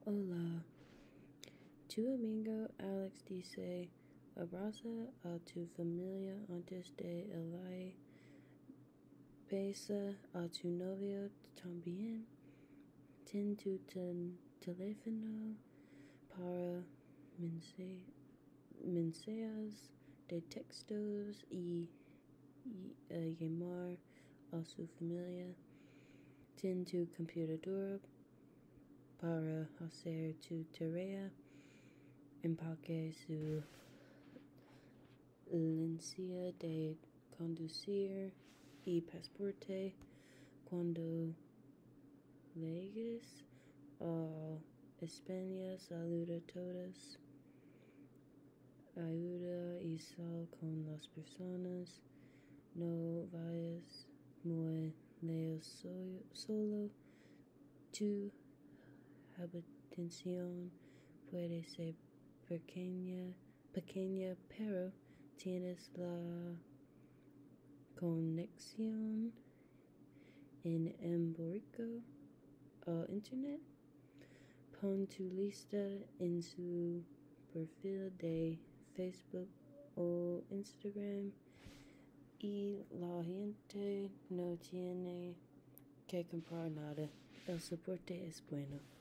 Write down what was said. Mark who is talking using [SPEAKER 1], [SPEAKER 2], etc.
[SPEAKER 1] Hola. Tu amigo Alex dice: abraza a tu familia antes de el besa a tu novio también. Ten tu teléfono para mensajes de textos y llamar a su familia. Ten tu computadora para hacer tu tarea. Empaque su licencia de conducir y pasaporte. Cuando llegues a España, saluda a todos. Ayuda y sal con las personas. No vayas muy lejos solo. Tu habitación puede ser pequeña, pero tienes la conexión inalámbrico a internet. Pon tu lista en su perfil de Facebook o Instagram y la gente no tiene que comprar nada. El soporte es bueno.